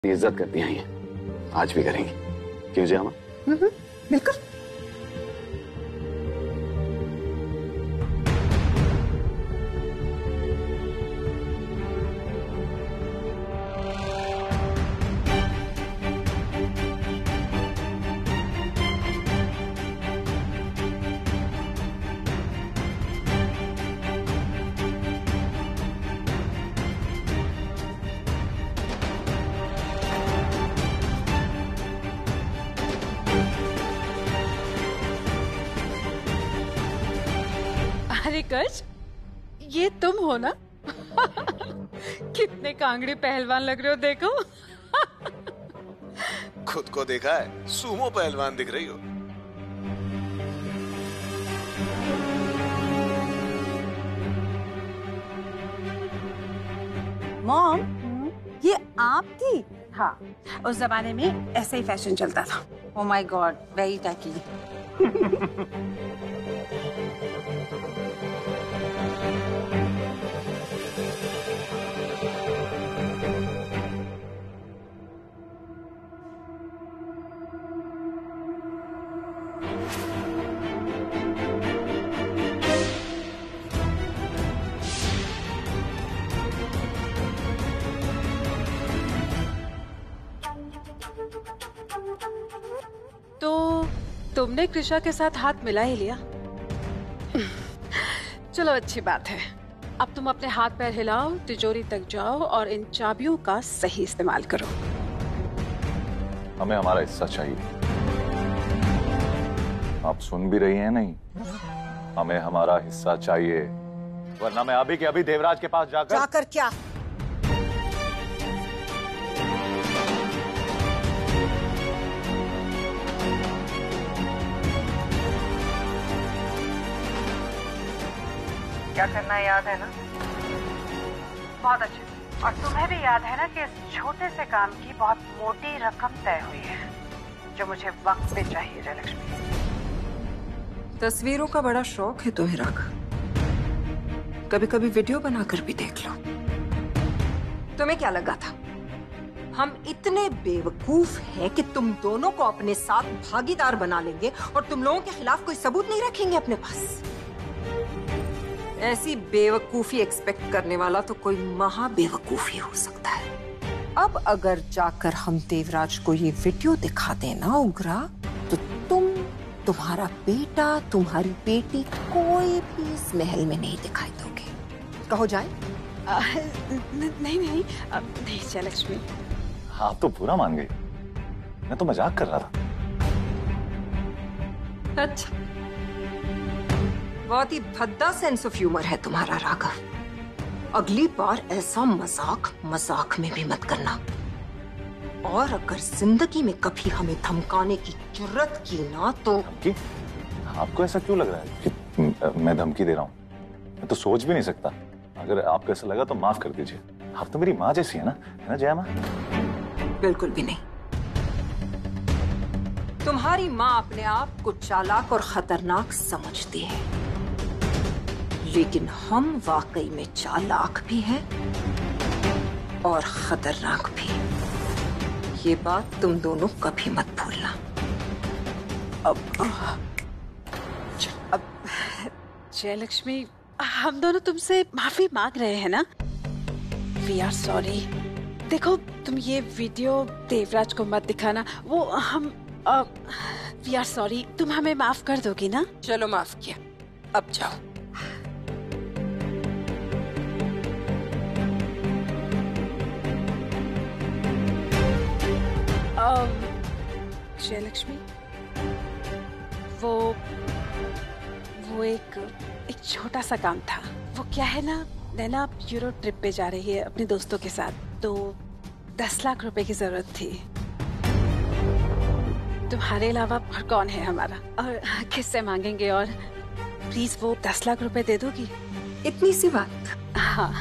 इज्जत करती हैं ये, आज भी करेंगी। क्यों जयामा? बिल्कुल। अरे कच, ये तुम हो ना? कितने कांगड़ी पहलवान लग रहे हो, देखो। खुद को देखा है? सूमो पहलवान दिख रही हो। मॉम, ये आप थी? हाँ, उस जमाने में ऐसा ही फैशन चलता था। Oh my God, very tacky. तो तुमने कृषा के साथ हाथ मिला ही लिया। चलो अच्छी बात है। अब तुम अपने हाथ पैर हिलाओ, तिजोरी तक जाओ और इन चाबियों का सही इस्तेमाल करो। हमें हमारा हिस्सा चाहिए। आप सुन भी रही हैं नहीं? हमें हमारा हिस्सा चाहिए, वरना मैं अभी के अभी देवराज के पास जाकर क्या? क्या करना याद है ना? बहुत अच्छे से। और तुम्हें भी याद है ना कि इस छोटे से काम की बहुत मोटी रकम तय हुई है, जो मुझे वक्त पे चाहिए। जयलक्ष्मी, तस्वीरों का बड़ा शौक है तुम्हें राघव। कभी कभी वीडियो बनाकर भी देख लो। तुम्हें क्या लगा था हम इतने बेवकूफ हैं कि तुम दोनों को अपने साथ भागीदार बना लेंगे और तुम लोगों के खिलाफ कोई सबूत नहीं रखेंगे अपने पास? ऐसी बेवकूफी एक्सपेक्ट करने वाला तो कोई महा बेवकूफी हो सकता है। अब अगर जाकर हम देवराज को ये वीडियो दिखा देना उग्रा, तो तुम्हारा बेटा, तुम्हारी बेटी कोई भी इस महल में नहीं दिखाई दोगे। कहो जाए? नहीं जयलक्ष्मी। आप तो बुरा मान गई। मैं तो मजाक कर रहा था। अच्छा, बहुत ही भद्दा सेंस ऑफ ह्यूमर है तुम्हारा राघव। अगली बार ऐसा मजाक में भी मत करना। और अगर जिंदगी में कभी हमें धमकाने की जुर्रत की ना तो। धमकी? आपको ऐसा क्यों लग रहा है कि मैं धमकी दे रहा हूँ? मैं तो सोच भी नहीं सकता। अगर आपको ऐसा लगा तो माफ कर दीजिए। आप तो मेरी माँ जैसी है ना जया माँ? बिल्कुल भी नहीं। तुम्हारी माँ अपने आप को चालाक और खतरनाक समझती है, लेकिन हम वाकई में चालाक भी हैं और खतरनाक भी। ये बात तुम दोनों कभी मत भूलना। अब जयलक्ष्मी, हम दोनों तुमसे माफी मांग रहे हैं ना? We are sorry. देखो, तुम ये वीडियो देवराज को मत दिखाना। वो हम वी आर सॉरी। तुम हमें माफ कर दोगी ना? चलो, माफ किया। अब जाओ। जयलक्ष्मी, वो एक छोटा सा काम था। वो क्या है ना, नैना यूरोप ट्रिप पे जा रही है अपने दोस्तों के साथ, तो 10 लाख रुपए की जरूरत थी। तुम्हारे अलावा और कौन है हमारा, और किससे मांगेंगे? और प्लीज वो 10 लाख रुपए दे दोगी? इतनी सी बात? हाँ।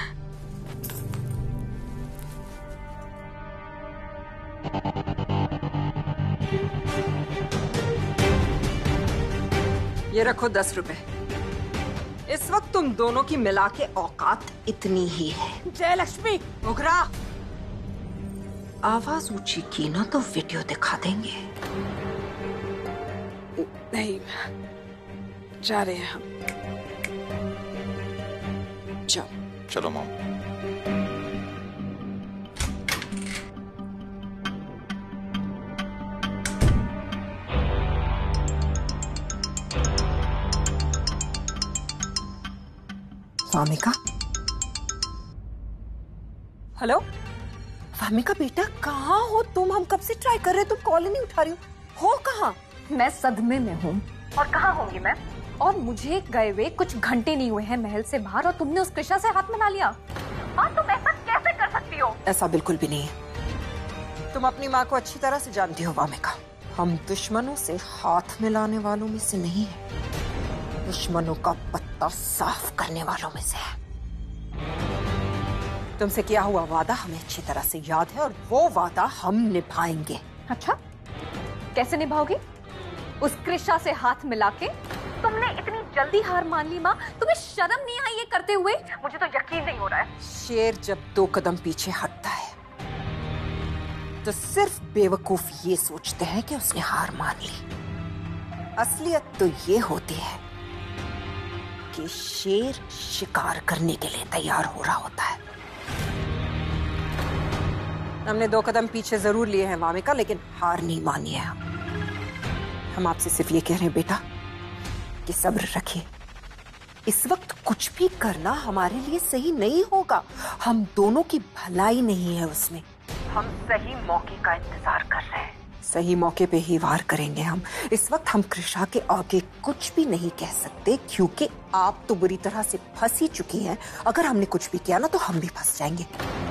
ये रखो 10 रुपए। इस वक्त तुम दोनों की मिला के औकात इतनी ही है। जयलक्ष्मी! उगरा, आवाज ऊंची की ना तो वीडियो दिखा देंगे। नहीं, जा रहे हैं हम। जाओ। चलो मॉम। वामिका, हेलो वामिका बेटा, कहाँ हो तुम? हम कब से ट्राई कर रहे, तुम कॉल ही नहीं उठा रही हो कहाँ? मैं सदमे में हूँ। और कहाँ होंगी मैं? और मुझे गए हुए कुछ घंटे नहीं हुए हैं महल से बाहर, और तुमने उस कृष्णा से हाथ मिला लिया। और तुम ऐसा कैसे कर सकती हो? ऐसा बिल्कुल भी नहीं है। तुम अपनी माँ को अच्छी तरह से जानती हो वामिका। हम दुश्मनों से हाथ मिलाने वालों में से नहीं है, दुश्मनों का पत्ता साफ करने वालों में से है। तुमसे किया हुआ वादा हमें अच्छी तरह से याद है, और वो वादा हम निभाएंगे। अच्छा, कैसे निभाओगी? उस कृष्णा से हाथ मिला के तुमने इतनी जल्दी हार मान ली? माँ, तुम्हें शर्म नहीं आई ये करते हुए? मुझे तो यकीन नहीं हो रहा है। शेर जब 2 कदम पीछे हटता है तो सिर्फ बेवकूफ ये सोचते हैं कि उसने हार मान ली। असलियत तो ये होती है कि शेर शिकार करने के लिए तैयार हो रहा होता है। हमने 2 कदम पीछे जरूर लिए हैं वामिका, लेकिन हार नहीं मानी है। हम आपसे सिर्फ ये कह रहे हैं बेटा कि सब्र रखिए। इस वक्त कुछ भी करना हमारे लिए सही नहीं होगा। हम दोनों की भलाई नहीं है उसमें। हम सही मौके का इंतजार कर रहे हैं। सही मौके पे ही वार करेंगे हम। इस वक्त हम कृष्णा के आगे कुछ भी नहीं कह सकते, क्योंकि आप तो बुरी तरह से फंस ही चुकी हैं। अगर हमने कुछ भी किया ना तो हम भी फंस जाएंगे।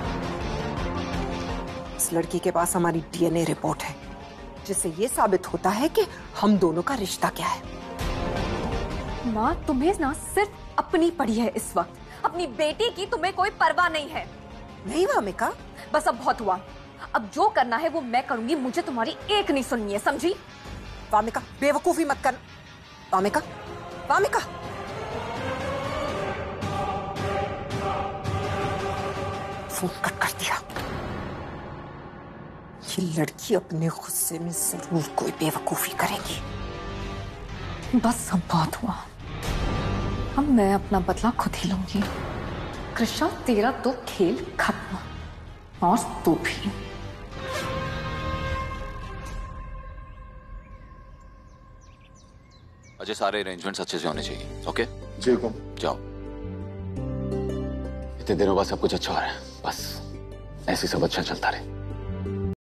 इस लड़की के पास हमारी डीएनए रिपोर्ट है, जिससे ये साबित होता है कि हम दोनों का रिश्ता क्या है। माँ, तुम्हें ना सिर्फ अपनी पड़ी है इस वक्त, अपनी बेटी की तुम्हें कोई परवाह नहीं है। नहीं वामिका, बस अब बहुत हुआ। अब जो करना है वो मैं करूंगी, मुझे तुम्हारी एक नहीं सुननी है, समझी? वामिका बेवकूफी मत कर। वामिका, वामिका, फोन कट कर दिया। ये लड़की अपने गुस्से में जरूर कोई बेवकूफी करेगी। बस अब बहुत हुआ। अब मैं अपना बदला खुद ही लूंगी। कृष्णा, तेरा तो खेल खत्म, और तू भी। अजय, सारे अरेंजमेंट्स अच्छे से होने चाहिए। ओके जी हुकुम। जाओ। इतने दिनों बाद सब कुछ अच्छा हो रहा है, बस ऐसे सब अच्छा चलता रहे।